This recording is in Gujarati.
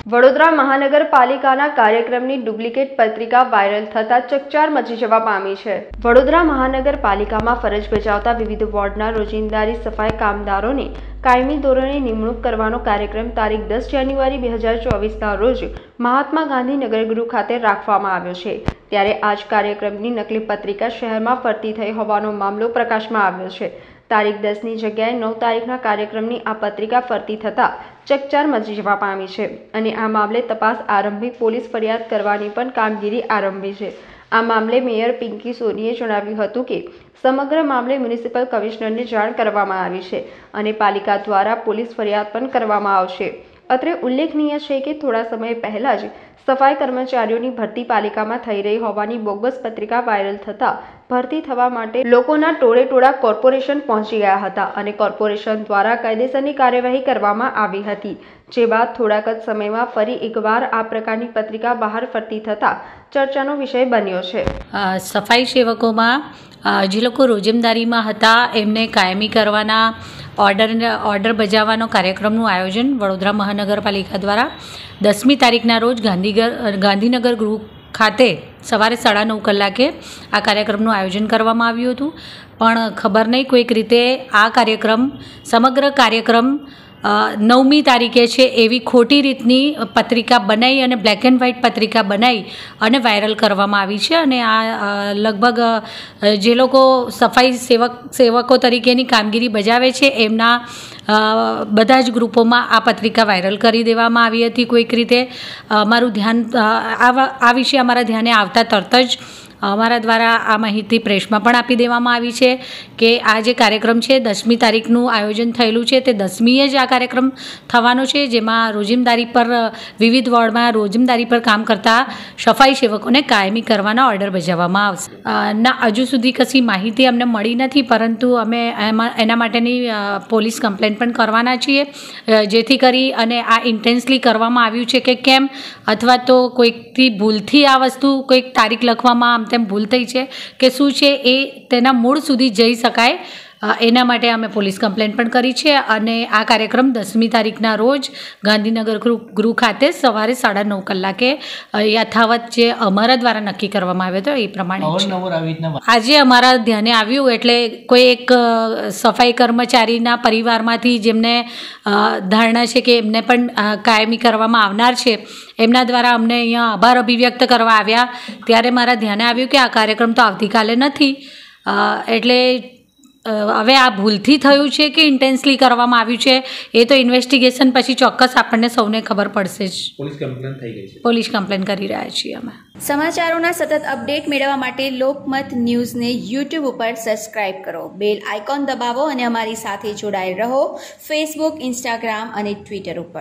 વડોદરા મહાનગરપાલિકાના કાર્યક્રમની ડુપ્લિકેટ પત્રિકા વાયરલ થતા ચકચાર મચી જવા પામી છે। વડોદરા મહાનગરપાલિકામાં ફરજ બજાવતા વિવિધ વોર્ડના રોજિંદારી સફાઈ કામદારોને કાયમી ધોરણે નિમણૂક કરવાનો કાર્યક્રમ તારીખ 10 જાન્યુઆરી 2024ના રોજ મહાત્મા ગાંધી નગરગૃહ ખાતે રાખવામાં આવ્યો છે। ત્યારે આ જ કાર્યક્રમની નકલી પત્રિકા શહેરમાં ફરતી થઈ હોવાનો મામલો પ્રકાશમાં આવ્યો છે। તારીખ 10ની જગ્યાએ 9 તારીખના કાર્યક્રમની આ પત્રિકા ફરતી થતાં ચકચાર મચી જવા પામી છે અને આ મામલે તપાસ આરંભી પોલીસ ફરિયાદ કરવાની પણ કામગીરી આરંભી છે। આ મામલે મેયર પિંકી સોનીએ જણાવ્યું હતું કે સમગ્ર મામલે મ્યુનિસિપલ કમિશનરને જાણ કરવામાં આવી છે અને પાલિકા દ્વારા પોલીસ ફરિયાદ પણ કરવામાં આવશે। અત્રે ઉલ્લેખનીય છે કે થોડા સમય પહેલા જ સફાઈ કર્મચારીઓની ભરતી પાલિકામાં થઈ રહી હોવાની બોગસ પત્રિકા વાયરલ થતાં ભરતી થવા માટે લોકોના ટોળેટોળા કોર્પોરેશન પહોંચી ગયા હતા અને કોર્પોરેશન દ્વારા કાયદેસરની કાર્યવાહી કરવામાં આવી હતી। જે બાદ થોડાક જ સમયમાં ફરી એકવાર આ પ્રકારની પત્રિકા બહાર ફરતી થતાં ચર્ચાનો વિષય બન્યો છે। સફાઈ સેવકોમાં જે લોકો રોજમદારીમાં હતા એમને કાયમી કરવાના ઓર્ડર બજાવવાનો કાર્યક્રમનું આયોજન વડોદરા મહાનગરપાલિકા દ્વારા 10મી તારીખના રોજ ગાંધીનગર ગૃહ ખાતે સવારે 9:30 કલાકે આ કાર્યક્રમનું આયોજન કરવામાં આવ્યું હતું। પણ ખબર નહીં કોઈક રીતે આ સમગ્ર કાર્યક્રમ 9મી તારીખે છે એવી ખોટી રીતની પત્રિકા બનાવી અને બ્લેક એન્ડ વ્હાઇટ પત્રિકા બનાવી અને વાયરલ કરવામાં આવી છે અને આ લગભગ જે લોકો સફાઈ સેવકો તરીકેની કામગીરી બજાવે છે એમના બધા જ ગ્રુપોમાં આ પત્રિકા વાયરલ કરી દેવામાં આવી હતી। કોઈક રીતે અમારું ધ્યાન આ વિશે અમારા ધ્યાને આવતા તરત જ અમારા દ્વારા આ માહિતી પ્રેસમાં પણ આપી દેવામાં આવી છે કે આ જે કાર્યક્રમ છે 10મી તારીખનું આયોજન થયેલું છે તે 10મીએ જ આ કાર્યક્રમ થવાનો છે, જેમાં રોજમદારી પર વિવિધ વોર્ડમાં રોજમદારી પર કામ કરતા સફાઈ સેવકોને કાયમી કરવાના ઓર્ડર બજાવવામાં આવશે। ના, હજુ સુધી કશી માહિતી અમને મળી નથી, પરંતુ અમે એના માટેની પોલીસ કમ્પ્લેન પણ કરવાના છીએ, જેથી કરી અને આ ઇન્ટેન્સલી કરવામાં આવ્યું છે કે કેમ, અથવા તો કોઈકથી ભૂલથી આ વસ્તુ કોઈક તારીખ લખવામાં તેમ ભૂલ થઈ છે કે શું છે એ તેના મૂળ સુધી જઈ શકાય એના માટે અમે પોલીસ કમ્પ્લેન પણ કરી છે અને આ કાર્યક્રમ 10મી તારીખના રોજ ગાંધીનગર ગૃહ ખાતે સવારે 9:30 કલાકે યથાવત જે અમારા દ્વારા નક્કી કરવામાં આવ્યો હતો એ પ્રમાણે આજે અમારા ધ્યાને આવ્યું, એટલે કોઈ એક સફાઈ કર્મચારીના પરિવારમાંથી જેમને ધારણા છે કે એમને પણ કાયમી કરવામાં આવનાર છે, એમના દ્વારા અમને અહીંયા આભાર અભિવ્યક્ત કરવા આવ્યા ત્યારે મારા ધ્યાને આવ્યું કે આ કાર્યક્રમ તો આવતીકાલે નથી, એટલે હવે આ ભૂલથી થયું છે કે ઇન્ટેન્સલી કરવામાં આવ્યું છે એ તો ઇન્વેસ્ટિગેશન પછી ચોક્કસ આપણને સૌને ખબર પડશે જ। પોલીસ કમ્પ્લેન કરી રહ્યા છીએ અમે। સમાચારોના સતત અપડેટ મેળવવા માટે લોકમત ન્યૂઝને યુટ્યુબ ઉપર સબસ્ક્રાઇબ કરો, બેલ આઇકોન દબાવો અને અમારી સાથે જોડાયેલ રહો ફેસબુક, ઇન્સ્ટાગ્રામ અને ટ્વિટર ઉપર।